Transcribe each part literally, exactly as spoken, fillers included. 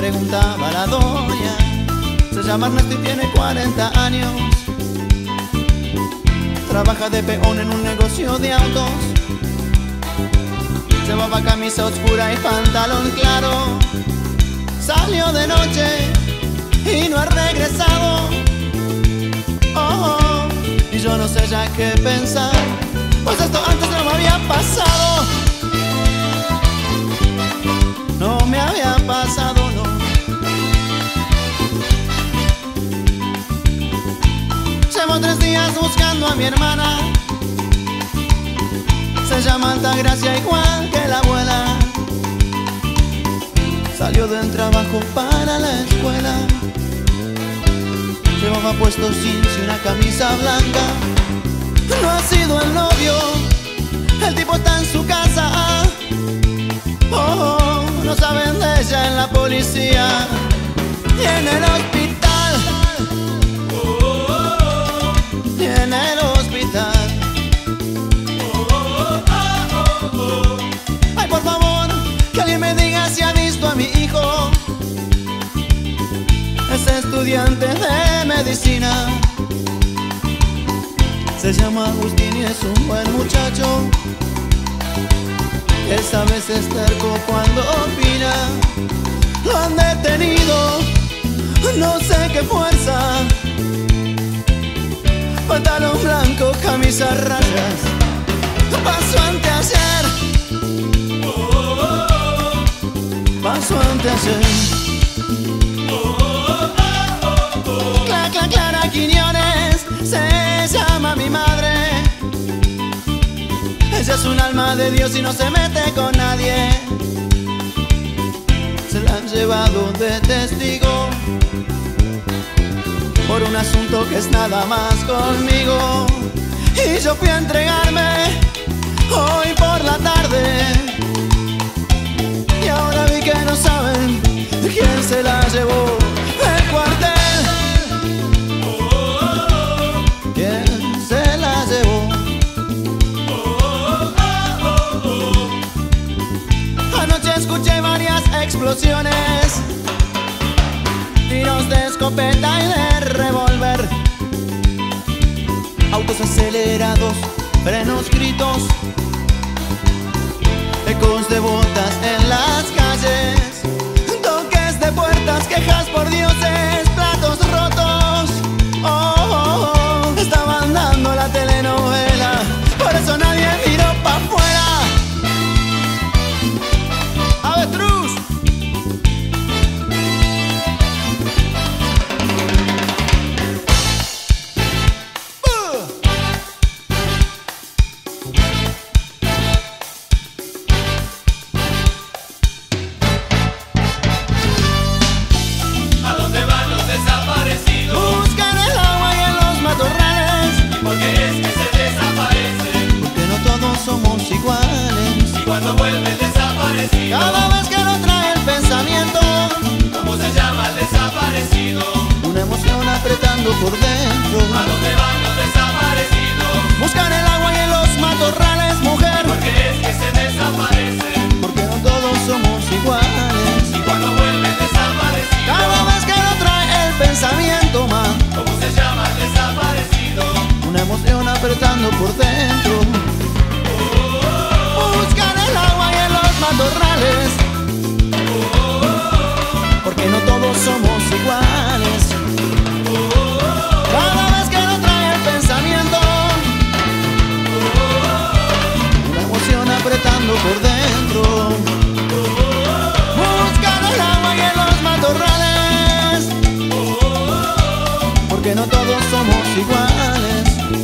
preguntaba la doña. Se llama Ernesto y tiene cuarenta años. Trabaja de peón en un negocio de autos. Llevaba camisa oscura y pantalón claro. Salió de noche y no ha regresado. Oh, oh, y yo no sé ya qué pensar, pues esto antes no me había pasado. No me había pasado, no. Llevo tres días buscando a mi hermana. Se llama Altagracia igual que la abuela. Salió del trabajo para la escuela. Llevaba puesto jeans y una camisa blanca. No ha sido el novio, el tipo está en su casa. Oh, oh, no saben de ella en la policía y en el hospital. Y en el hospital. Ay, por favor, que alguien me diga si ha visto a mi hijo. Es estudiante de medicina. Se llama Agustín y es un buen muchacho. Esa vez es terco cuando opina. Lo han detenido, no sé qué fuerza. Pantalón blanco, camisa a rayas. Pasó anteayer. Pasó anteayer. Cla, cla, Clara Quiñones se llama mi madre. Ella es un alma de Dios y no se mete con nadie. Se la han llevado de testigo por un asunto que es nada más conmigo. Y yo fui a entregarme hoy por la tarde. Y ahora vi que no saben quién se la llevó del cuartel. ¿Quién se la llevó? Anoche escuché varias explosiones, tiros de escopeta y de revólver, autos acelerados, frenos, gritos, ecos de botas en las calles, toques de puertas, quejas por dioses, platos rotos. Oh, oh, oh, estaban dando la telenovela, por eso nadie miró pa' afuera. ¡Avestruz! Somos iguales. Y cuando vuelve el desaparecido, cada vez que lo trae el pensamiento, ¿cómo se llama el desaparecido? Una emoción apretando por dentro. ¿A dónde van los desaparecidos? Buscan el agua y en los matorrales, mujer. Porque es que se desaparecen. Porque no todos somos iguales. Y cuando vuelve el desaparecido, cada vez que lo trae el pensamiento, ma, ¿cómo se llama el desaparecido? una emoción apretando por dentro. Matorrales, porque no todos somos iguales. Cada vez que lo trae el pensamiento, una emoción apretando por dentro. Buscan el agua y en los matorrales, porque no todos somos iguales.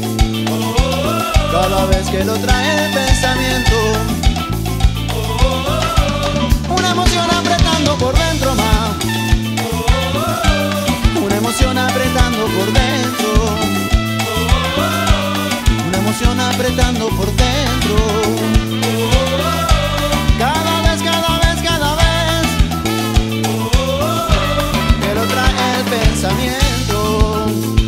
Cada vez que lo trae el pensamiento, una emoción apretando por dentro, ma. Una emoción apretando por dentro. Una emoción apretando por dentro. Cada vez, cada vez, cada vez que lo trae el pensamiento.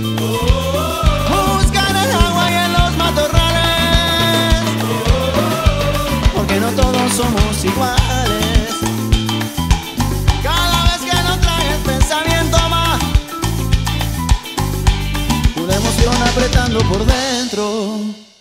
Buscan el agua y en los matorrales, porque no todos somos iguales. Cada apretando por dentro.